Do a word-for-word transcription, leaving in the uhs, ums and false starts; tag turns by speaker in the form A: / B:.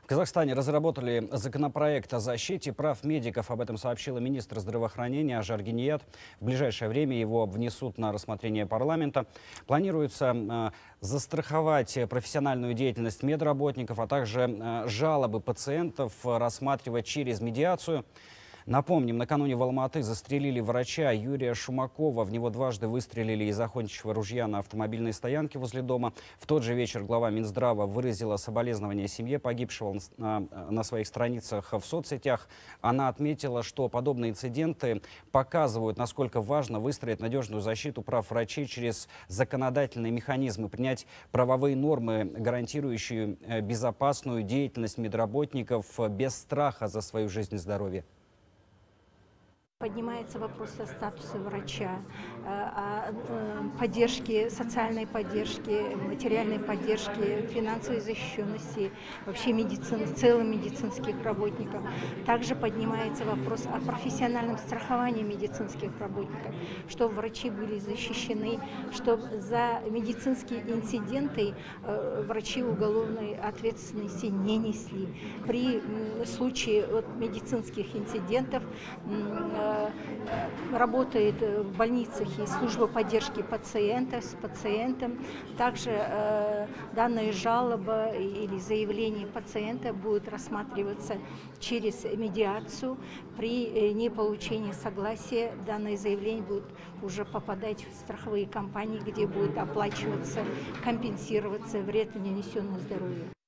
A: Казахстане разработали законопроект о защите прав медиков. Об этом сообщила министр здравоохранения Ажар Геният. В ближайшее время его внесут на рассмотрение парламента. Планируется э, застраховать профессиональную деятельность медработников, а также э, жалобы пациентов рассматривать через медиацию. Напомним, накануне в Алматы застрелили врача Юрия Шумакова. В него дважды выстрелили из охотничьего ружья на автомобильной стоянке возле дома. В тот же вечер глава Минздрава выразила соболезнования семье погибшего на, на своих страницах в соцсетях. Она отметила, что подобные инциденты показывают, насколько важно выстроить надежную защиту прав врачей через законодательные механизмы, принять правовые нормы, гарантирующие безопасную деятельность медработников без страха за свою жизнь и здоровье.
B: Поднимается вопрос о статусе врача, о поддержке, социальной поддержке, материальной поддержке, финансовой защищенности, вообще медицины, в целом медицинских работников. Также поднимается вопрос о профессиональном страховании медицинских работников, чтобы врачи были защищены, чтобы за медицинские инциденты врачи уголовной ответственности не несли. При случае вот медицинских инцидентов работает в больницах и служба поддержки пациента с пациентом. Также э, данная жалоба или заявление пациента будет рассматриваться через медиацию. При неполучении согласия данное заявление будет уже попадать в страховые компании, где будет оплачиваться, компенсироваться вред, нанесенный здоровью.